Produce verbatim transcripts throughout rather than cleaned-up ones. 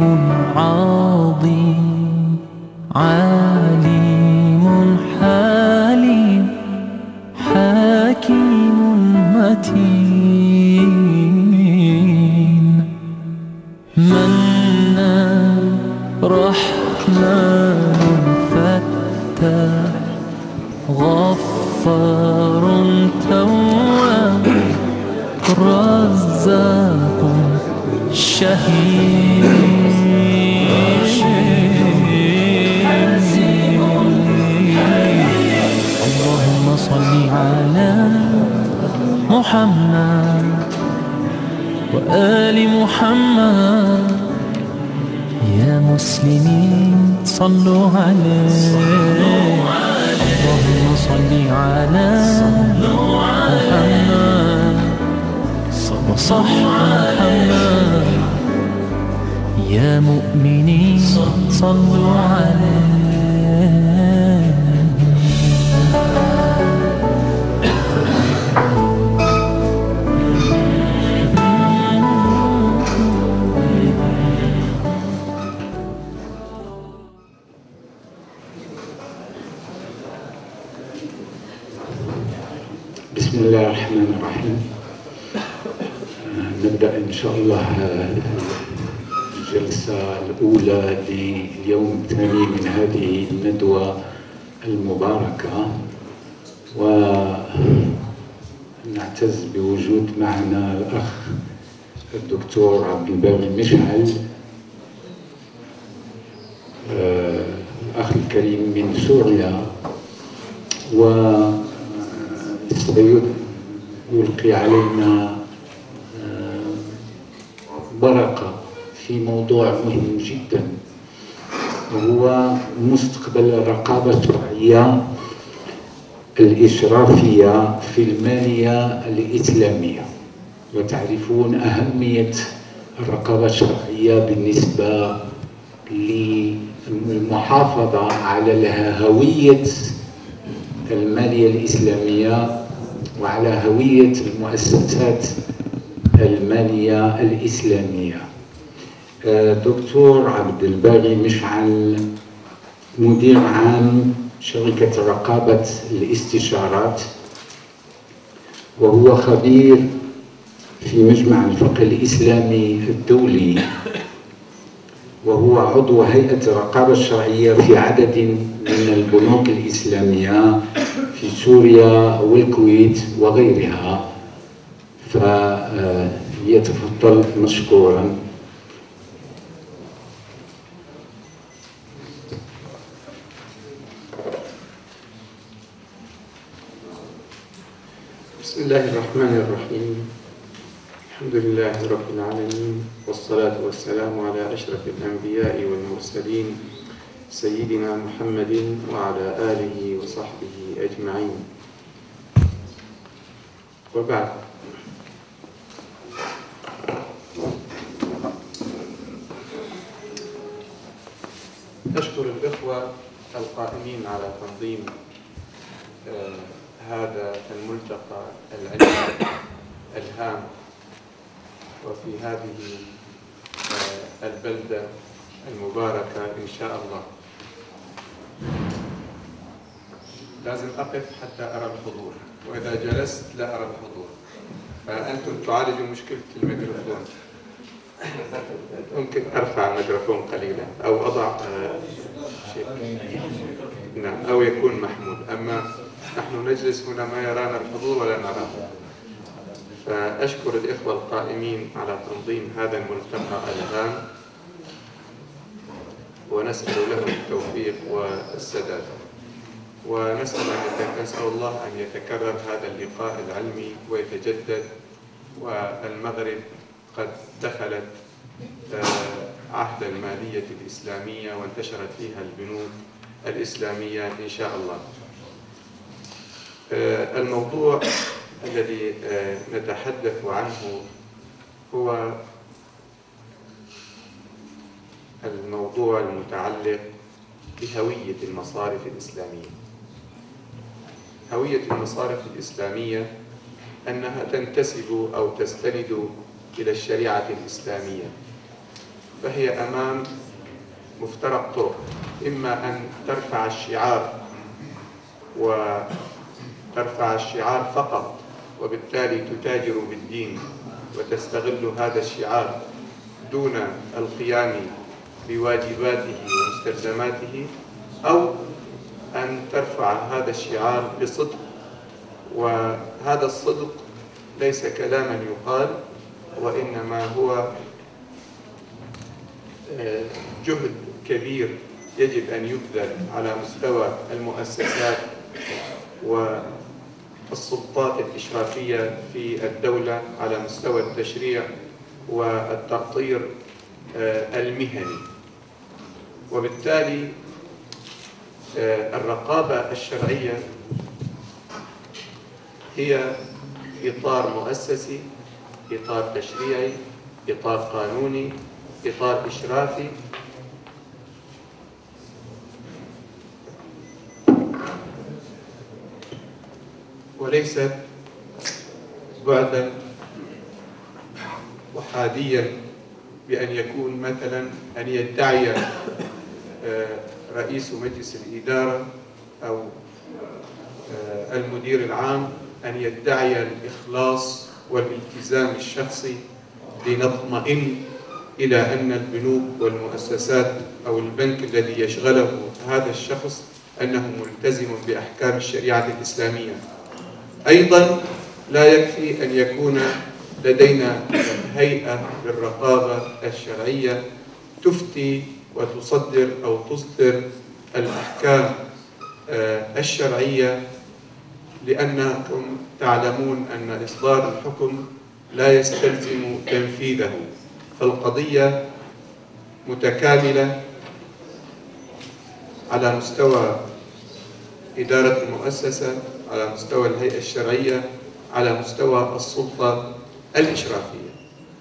عظيم عليم حليم حكيم متين منان رحمن فتاح غفار تواب رزاق شهيد اللهم صل على محمد وآل محمد يا مسلمين صلوا عليه اللهم صل على محمد وصح محمد يا مؤمنين صلوا عليه. بسم الله الرحمن الرحيم. نبدأ إن شاء الله الجلسة الأولى لليوم الثاني من هذه الندوة المباركة، ونعتز بوجود معنا الأخ الدكتور عبد الباقي مشعل، الأخ الكريم من سوريا، وسيلقي علينا بركة في موضوع مهم جدا، وهو مستقبل الرقابة الشرعية الإشرافية في المالية الإسلامية. وتعرفون أهمية الرقابة الشرعية بالنسبة للمحافظة على هوية المالية الإسلامية وعلى هوية المؤسسات المالية الإسلامية. دكتور عبد الباقي مشعل مدير عام شركة رقابة الاستشارات، وهو خبير في مجمع الفقه الإسلامي الدولي، وهو عضو هيئة الرقابة الشرعية في عدد من البنوك الإسلامية في سوريا والكويت وغيرها، فليتفضل مشكورا. بسم الله الرحمن الرحيم. الحمد لله رب العالمين، والصلاة والسلام على أشرف الأنبياء والمرسلين سيدنا محمد وعلى آله وصحبه أجمعين، وبعد. أشكر الإخوة القائمين على تنظيم آه هذا الملتقى العلمي الهام، وفي هذه آه البلدة المباركة إن شاء الله. لازم أقف حتى أرى الحضور، وإذا جلست لا أرى الحضور، فأنتم تعالجوا مشكلة الميكروفون. ممكن أرفع الميكروفون قليلا أو أضع آه شيء، نعم، أو يكون محمول. أما نحن نجلس هنا ما يرانا الحضور ولا نراه. فأشكر الإخوة القائمين على تنظيم هذا الملتقى الهام، ونسأل لهم التوفيق والسداد، ونسأل نسأل الله أن يتكرر هذا اللقاء العلمي ويتجدد. والمغرب قد دخلت عهد المالية الإسلامية وانتشرت فيها البنوك الإسلامية إن شاء الله. الموضوع الذي نتحدث عنه هو الموضوع المتعلق بهوية المصارف الإسلامية. هوية المصارف الإسلامية أنها تنتسب أو تستند إلى الشريعة الإسلامية، فهي أمام مفترق طرق، إما أن ترفع الشعار وترفع الشعار فقط وبالتالي تتاجر بالدين وتستغل هذا الشعار دون القيام بواجباته ومستلزماته، أو أن ترفع هذا الشعار بصدق، وهذا الصدق ليس كلاما يقال وإنما هو جهد كبير يجب أن يبذل على مستوى المؤسسات والسلطات الإشرافية في الدولة على مستوى التشريع والتأطير المهني. وبالتالي الرقابة الشرعية هي إطار مؤسسي، إطار تشريعي، إطار قانوني، إطار إشرافي وليست بعدا وحاديا بأن يكون مثلا أن يدعي رئيس مجلس الإدارة أو المدير العام أن يدعي الإخلاص والالتزام الشخصي لنطمئن إلى أن البنوك والمؤسسات أو البنك الذي يشغله هذا الشخص أنه ملتزم بأحكام الشريعة الإسلامية. أيضا لا يكفي أن يكون لدينا هيئة للرقابة الشرعية تفتي وتصدر أو تصدر الأحكام الشرعية، لأنكم تعلمون أن إصدار الحكم لا يستلزم تنفيذه، فالقضية متكاملة على مستوى إدارة المؤسسة، على مستوى الهيئة الشرعية، على مستوى السلطة الإشرافية.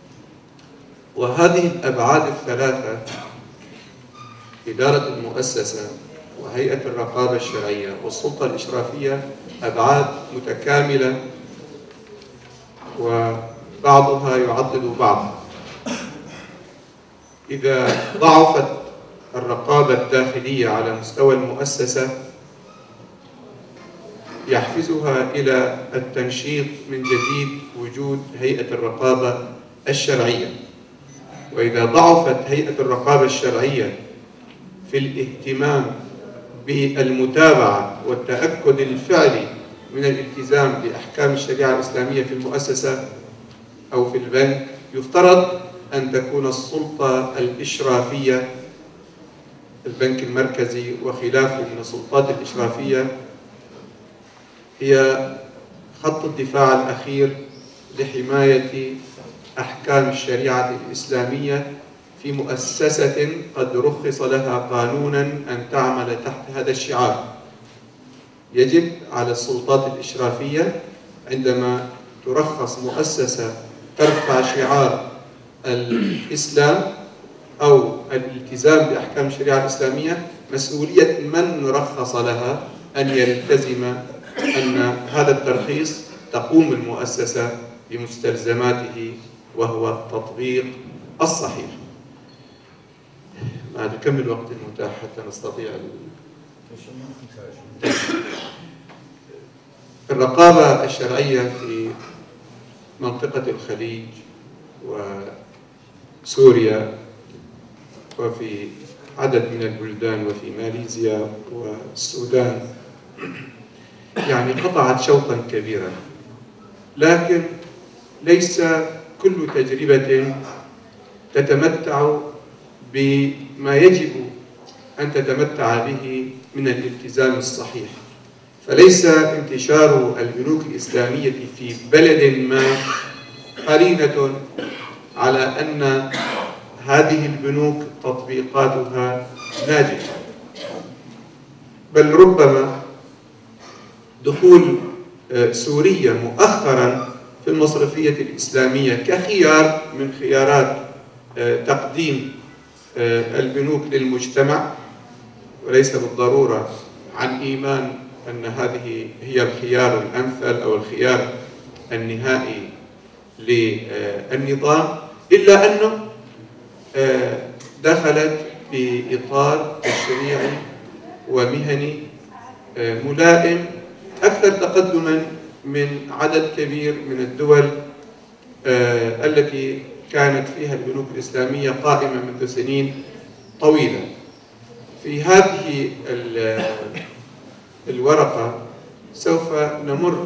وهذه الأبعاد الثلاثة، إدارة المؤسسة وهيئة الرقابة الشرعية والسلطة الإشرافية، أبعاد متكاملة وبعضها يعضد بعضا. إذا ضعفت الرقابة الداخلية على مستوى المؤسسة يحفزها إلى التنشيط من جديد وجود هيئة الرقابة الشرعية. وإذا ضعفت هيئة الرقابة الشرعية في الاهتمام بالمتابعة والتأكد الفعلي من الالتزام بأحكام الشريعة الإسلامية في المؤسسة أو في البنك، يفترض أن تكون السلطة الإشرافية، البنك المركزي وخلافه من السلطات الإشرافية، هي خط الدفاع الأخير لحماية أحكام الشريعة الإسلامية في مؤسسة قد رخص لها قانونا أن تعمل تحت هذا الشعار. يجب على السلطات الإشرافية عندما ترخص مؤسسة ترفع شعار الإسلام أو الالتزام بأحكام الشريعة الإسلامية، مسؤولية من رخص لها أن يلتزم أن هذا الترخيص تقوم المؤسسة بمستلزماته وهو التطبيق الصحيح. ما كم الوقت المتاح حتى نستطيع الرقابة الشرعية في منطقة الخليج وسوريا وفي عدد من البلدان وفي ماليزيا والسودان يعني قطعت شوطا كبيرا، لكن ليس كل تجربة تتمتع بما يجب أن تتمتع به من الالتزام الصحيح. فليس انتشار البنوك الإسلامية في بلد ما قرينة على أن هذه البنوك تطبيقاتها ناجحة، بل ربما دخول سوريا مؤخرا في المصرفية الإسلامية كخيار من خيارات تقديم البنوك للمجتمع، وليس بالضرورة عن إيمان أن هذه هي الخيار الأمثل أو الخيار النهائي للنظام، إلا أنه دخلت في إطار تشريعي ومهني ملائم أكثر تقدما من عدد كبير من الدول التي كانت فيها البنوك الإسلامية قائمة منذ سنين طويلة. في هذه الورقة سوف نمر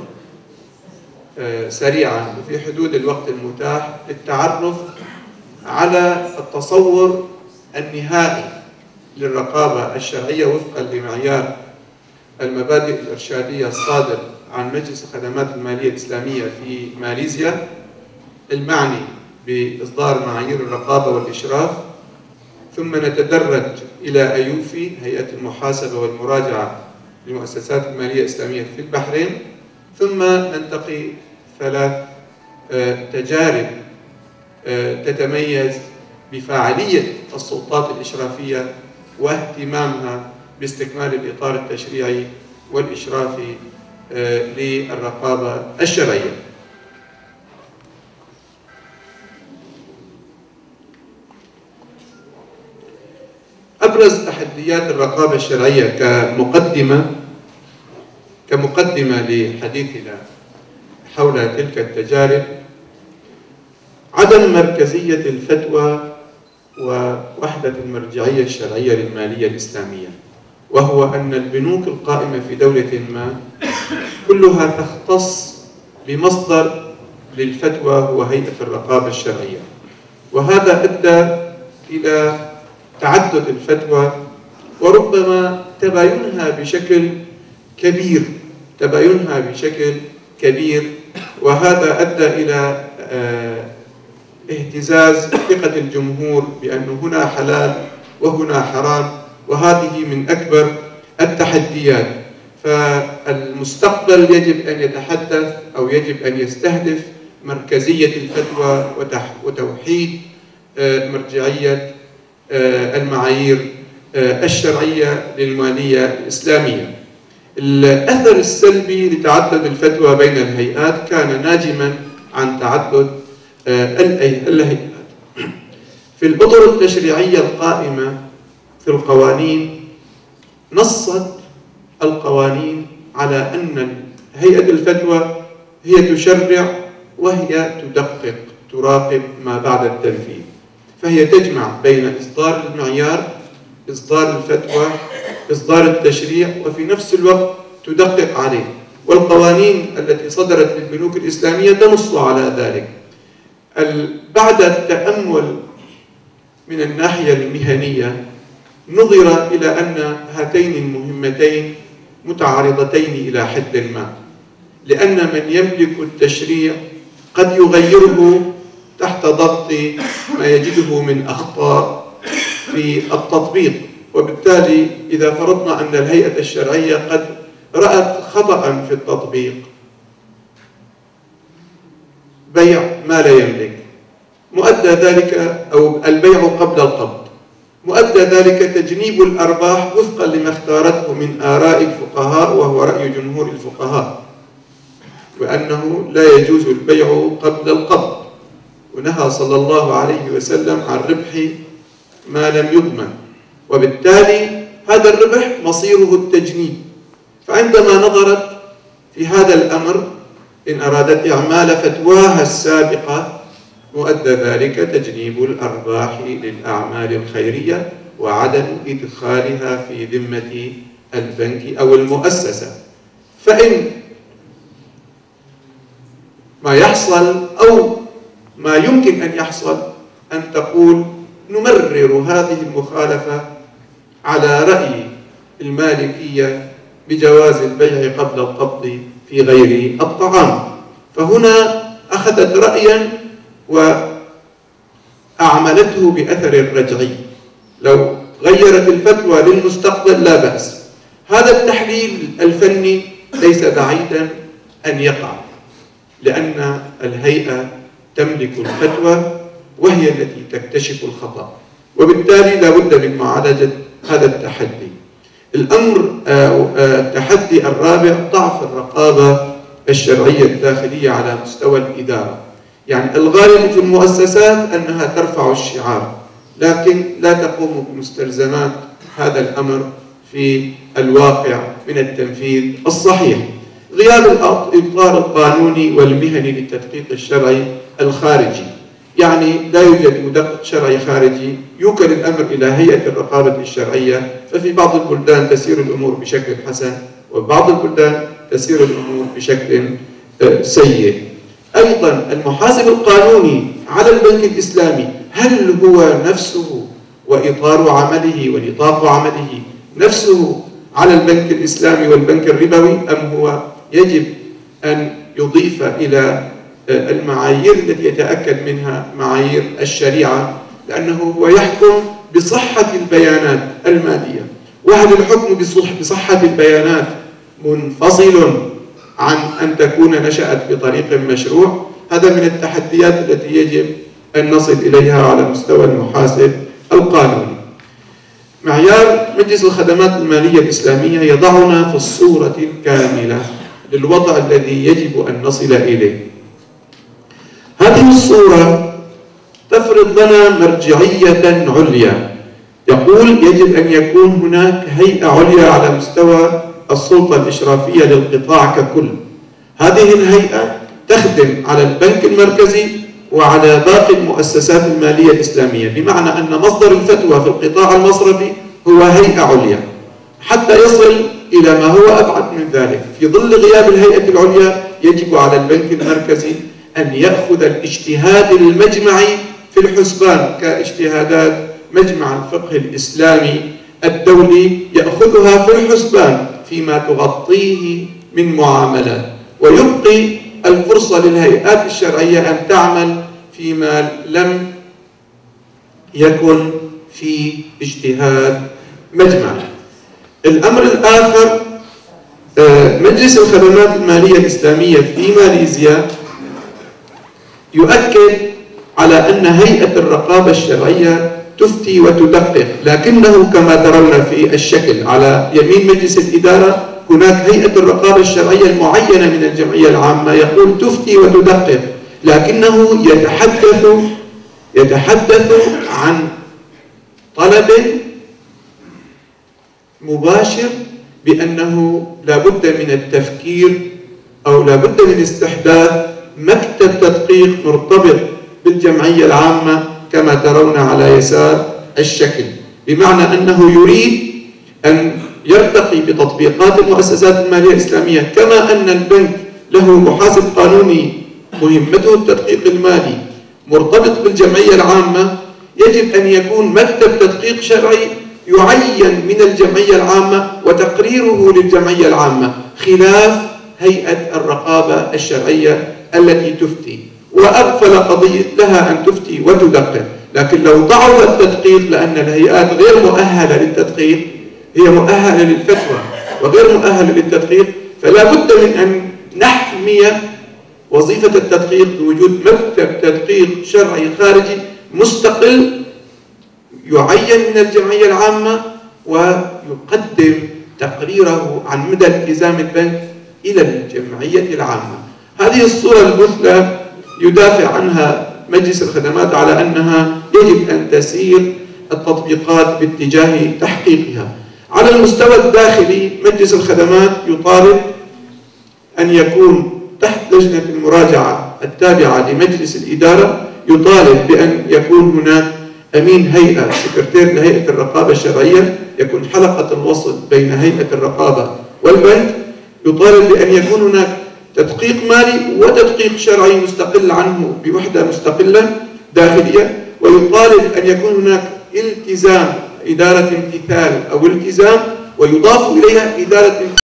سريعا وفي حدود الوقت المتاح للتعرف على التصور النهائي للرقابة الشرعية وفقا لمعيار المبادئ الإرشادية الصادر عن مجلس الخدمات المالية الإسلامية في ماليزيا، المعني بإصدار معايير الرقابة والإشراف، ثم نتدرج إلى أيوفي هيئة المحاسبة والمراجعة للمؤسسات المالية الإسلامية في البحرين، ثم ننتقي ثلاث تجارب تتميز بفاعلية السلطات الإشرافية واهتمامها باستكمال الإطار التشريعي والإشرافي للرقابة الشرعية. أبرز تحديات الرقابة الشرعية كمقدمة كمقدمة لحديثنا حول تلك التجارب: عدم مركزية الفتوى ووحدة المرجعية الشرعية للمالية الإسلامية، وهو أن البنوك القائمة في دولة ما كلها تختص بمصدر للفتوى هو هيئة الرقابة الشرعية، وهذا أدى إلى تعدد الفتوى وربما تباينها بشكل كبير تباينها بشكل كبير وهذا أدى إلى اهتزاز ثقة الجمهور بأن هنا حلال وهنا حرام، وهذه من أكبر التحديات. فالمستقبل يجب أن يتحدث أو يجب أن يستهدف مركزية الفتوى وتوحيد مرجعية المعايير الشرعية للمالية الإسلامية. الأثر السلبي لتعدد الفتوى بين الهيئات كان ناجما عن تعدد الهيئات. في الأطر التشريعية القائمة في القوانين نصت القوانين على أن هيئة الفتوى هي تشرع وهي تدقق تراقب ما بعد التنفيذ، فهي تجمع بين إصدار المعيار، إصدار الفتوى، إصدار التشريع، وفي نفس الوقت تدقق عليه. والقوانين التي صدرت للبنوك الإسلامية تنص على ذلك. بعد التأمل من الناحية المهنية نظر إلى أن هاتين المهمتين متعارضتين إلى حد ما، لأن من يملك التشريع قد يغيره تحت ضغط ما يجده من أخطاء في التطبيق، وبالتالي إذا فرضنا أن الهيئة الشرعية قد رأت خطأ في التطبيق، بيع ما لا يملك، مؤدى ذلك أو البيع قبل القبض، مؤدى ذلك تجنيب الأرباح وفقا لما اختارته من آراء الفقهاء وهو رأي جمهور الفقهاء، وأنه لا يجوز البيع قبل القبض، ونهى صلى الله عليه وسلم عن ربح ما لم يضمن، وبالتالي هذا الربح مصيره التجنيب. فعندما نظرت في هذا الأمر إن أرادت إعمال فتواها السابقة مؤدى ذلك تجنيب الأرباح للأعمال الخيرية وعدم إدخالها في ذمة البنك أو المؤسسة. فإن ما يحصل أو ما يمكن أن يحصل أن تقول نمرر هذه المخالفة على رأي المالكية بجواز البيع قبل القبض في غير الطعام، فهنا أخذت رأيا وأعملته بأثر الرجعي. لو غيرت الفتوى للمستقبل لا بأس. هذا التحليل الفني ليس بعيدا أن يقع، لأن الهيئة تملك الفتوى وهي التي تكتشف الخطأ، وبالتالي لا بد من معالجة هذا التحدي. الأمر التحدي الرابع ضعف الرقابة الشرعية الداخلية على مستوى الإدارة. يعني الغالب في المؤسسات أنها ترفع الشعار لكن لا تقوم بمستلزمات هذا الأمر في الواقع من التنفيذ الصحيح. غياب الإطار القانوني والمهني للتدقيق الشرعي الخارجي، يعني لا يوجد مدقق شرعي خارجي، يوكل الأمر إلى هيئة الرقابة الشرعية، ففي بعض البلدان تسير الأمور بشكل حسن وبعض البلدان تسير الأمور بشكل سيء. أيضا المحاسب القانوني على البنك الإسلامي، هل هو نفسه وإطار عمله ونطاق عمله نفسه على البنك الإسلامي والبنك الربوي، أم هو يجب أن يضيف إلى المعايير التي يتأكد منها معايير الشريعة، لأنه هو يحكم بصحة البيانات المالية. وهل الحكم بصحة البيانات منفصل عن أن تكون نشأت بطريق مشروع؟ هذا من التحديات التي يجب أن نصل إليها على مستوى المحاسب القانوني. معيار مجلس الخدمات المالية الإسلامية يضعنا في الصورة الكاملة للوضع الذي يجب أن نصل إليه. هذه الصورة تفرض لنا مرجعية عليا، يقول يجب أن يكون هناك هيئة عليا على مستوى السلطة الإشرافية للقطاع ككل. هذه الهيئة تخدم على البنك المركزي وعلى باقي المؤسسات المالية الإسلامية، بمعنى أن مصدر الفتوى في القطاع المصرفي هو هيئة عليا، حتى يصل إلى ما هو أبعد من ذلك. في ظل غياب الهيئة العليا يجب على البنك المركزي أن يأخذ الاجتهاد المجمعي في الحسبان كاجتهادات مجمع الفقه الإسلامي الدولي، يأخذها في الحسبان فيما تغطيه من معاملات، ويبقي الفرصة للهيئات الشرعية أن تعمل فيما لم يكن في اجتهاد مجمعي. الأمر الآخر، مجلس الخدمات المالية الإسلامية في ماليزيا يؤكد على أن هيئة الرقابة الشرعية تفتي وتدقق، لكنه كما ترون في الشكل على يمين مجلس الإدارة هناك هيئة الرقابة الشرعية المعينة من الجمعية العامة، يقول تفتي وتدقق، لكنه يتحدث يتحدث عن طلب مباشر بأنه لا بد من التفكير أو لا بد من استحداث مكتب تدقيق مرتبط بالجمعية العامة كما ترون على يسار الشكل، بمعنى أنه يريد أن يرتقي بتطبيقات المؤسسات المالية الإسلامية. كما أن البنك له محاسب قانوني مهمته التدقيق المالي مرتبط بالجمعية العامة، يجب أن يكون مكتب تدقيق شرعي يعين من الجمعية العامة وتقريره للجمعية العامة، خلاف هيئة الرقابة الشرعية التي تفتي وأغفل قضية لها أن تفتي وتدقق. لكن لو ضعف التدقيق، لأن الهيئات غير مؤهلة للتدقيق، هي مؤهلة للفتوى وغير مؤهلة للتدقيق، فلا بد من أن نحمي وظيفة التدقيق بوجود مكتب تدقيق شرعي خارجي مستقل يعين من الجمعية العامة ويقدم تقريره عن مدى التزام البنك إلى الجمعية العامة. هذه الصورة المثلى يدافع عنها مجلس الخدمات على أنها يجب أن تسير التطبيقات باتجاه تحقيقها. على المستوى الداخلي مجلس الخدمات يطالب أن يكون تحت لجنة المراجعة التابعة لمجلس الإدارة، يطالب بأن يكون هناك أمين هيئة سكرتير لهيئة الرقابة الشرعية، يكون حلقة الوصل بين هيئة الرقابة والبنك، يطالب بأن يكون هناك تدقيق مالي وتدقيق شرعي مستقل عنه بوحدة مستقلة داخلية، ويطالب أن يكون هناك التزام إدارة امتثال أو التزام، ويضاف إليها إدارة